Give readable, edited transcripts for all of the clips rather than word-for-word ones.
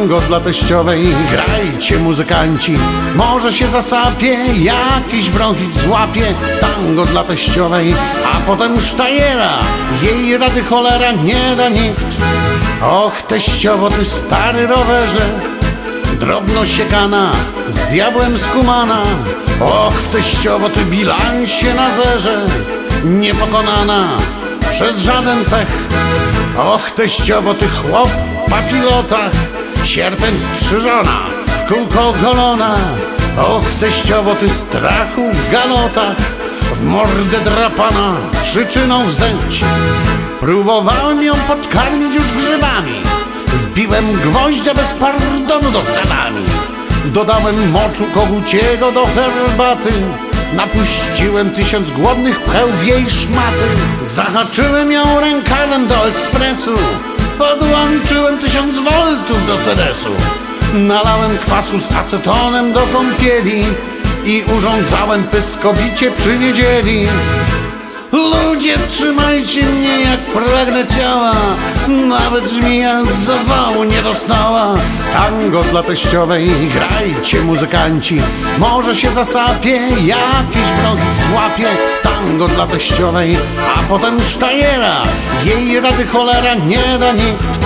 Tango dla teściowej, grajcie muzykanci. Może się zasapie, jakiś bronchit złapie. Tango dla teściowej, a potem sztajera. Jej rady cholera nie da nikt. Och, teściowo, ty stary rowerze, drobno siekana, z diabłem skumana. Och, teściowo, ty bilansie na zerze, niepokonana przez żaden pech. Och, teściowo, ty chłop w papilotach, sierpem strzyżona, w kółko golona. Och, teściowo, ty strachu w galotach, w mordę drapana, przyczyną wzdęć. Próbowałem ją podkarmić już grzybami, wbiłem gwoździa bez pardonu do salami. Dodałem moczu koguciego do herbaty, napuściłem 1000 głodnych pcheł w jej szmaty. Zahaczyłem ją rękawem do ekspresu, podłączyłem 1000 voltów do sedesu. Nalałem kwasu z acetonem do kąpieli i urządzałem pyskobicie przy niedzieli. Ludzie, trzymajcie mnie jak pragnę ciała, nawet żmija z zawału nie dostała. Tango dla teściowej, grajcie muzykanci. Może się zasapie, jakiś bronchit złapie. Tango dla teściowej, a potem sztajera. Jej rady cholera nie da nikt.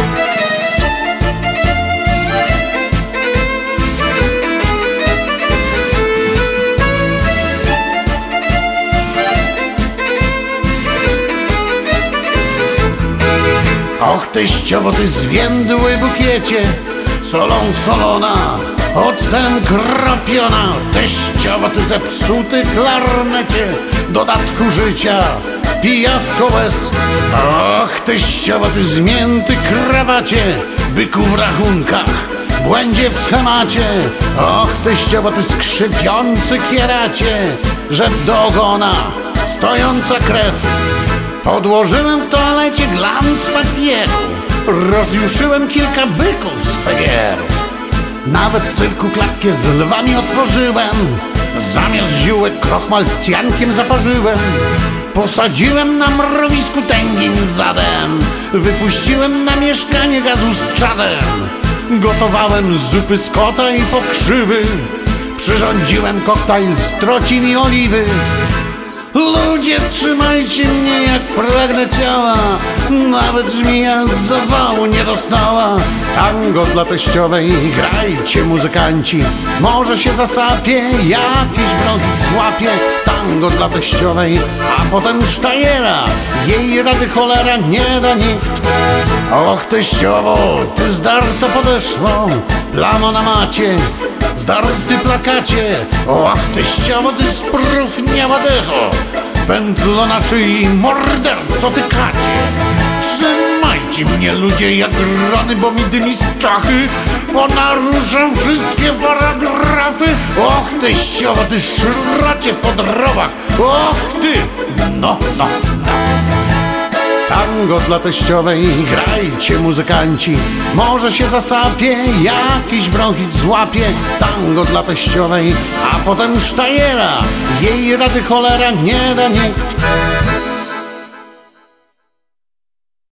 Och, teściowo, ty zwiędły bukiecie, solą solona, octem kropiona. Teściowo, ty zepsuty klarnecie, dodatku życia, pijawko łez. Och, teściowo, ty zmięty krawacie, byku w rachunkach, błędzie w schemacie. Och, teściowo, ty skrzypiący kieracie, że do ogona stojąca krew. Podłożyłem w toalecie glanc papieru, rozjuszyłem kilka byków z PGR-u. Nawet w cyrku klatkę z lwami otworzyłem, zamiast ziółek krochmal z cjankiem zaparzyłem. Posadziłem na mrowisku tęgim zadem, wypuściłem na mieszkanie gazu z czadem. Gotowałem zupy z kota i pokrzywy, przyrządziłem koktajl z trocin i oliwy. Ludzie, trzymajcie mnie jak pragnę ciała, nawet żmija z zawału nie dostała. Tango dla teściowej, grajcie muzykanci. Może się zasapie, jakiś bronchit złapie. Tango dla teściowej, a potem sztajera. Jej rady cholera nie da nikt. Och, teściowo, ty zdarta podeszwą, plamo na macie, zdarty plakacie. Och, teściowo, ty spróchniała decho, pętlo na szyi, morderco ty kacie. Trzymajcie mnie, ludzie, jak rany, bo mi dymi z czachy, ponaruszam wszystkie paragrafy. Och, teściowo, ty szracie w podrobach. Och, ty, no. Tango dla teściowej, grajcie muzykanci. Może się zasapie, jakiś bronchit złapie. Tango dla teściowej, a potem sztajera. Jej rady cholera nie da nikt.